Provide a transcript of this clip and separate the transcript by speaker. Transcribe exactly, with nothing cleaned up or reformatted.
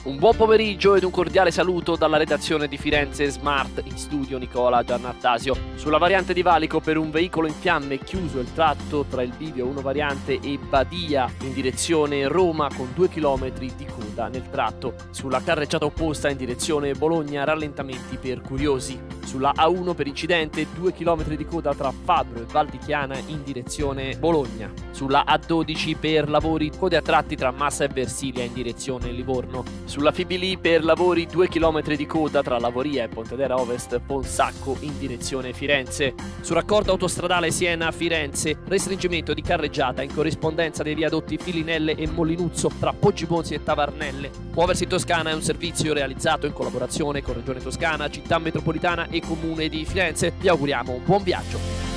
Speaker 1: Un buon pomeriggio ed un cordiale saluto dalla redazione di Firenze Smart, in studio Nicola Giannattasio. Sulla variante di Valico per un veicolo in fiamme chiuso il tratto tra il bivio uno variante e Badia in direzione Roma con due chilometri di coda nel tratto. Sulla carreggiata opposta in direzione Bologna rallentamenti per curiosi. Sulla A uno per incidente due chilometri di coda tra Fabbro e Val di Chiana in direzione Bologna. Sulla A dodici per lavori code a tratti tra Massa e Versilia in direzione Livorno. Sulla Fibili per lavori due chilometri di coda tra Lavoria e Pontedera Ovest Ponsacco in direzione Firenze. Sul raccordo autostradale Siena-Firenze restringimento di carreggiata in corrispondenza dei viadotti Filinelle e Molinuzzo tra Poggibonsi e Tavarnelle. Muoversi in Toscana è un servizio realizzato in collaborazione con Regione Toscana, Città Metropolitana e Comune di Firenze. Vi auguriamo un buon viaggio.